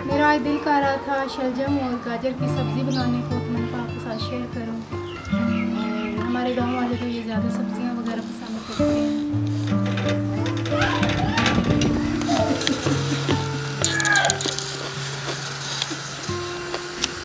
मेरा आज दिल कर रहा था शलजम और गाजर की सब्ज़ी बनाने को, तो मैंने कहा आपके साथ शेयर करूं। हमारे गांव वाले तो ये ज़्यादा सब्जियां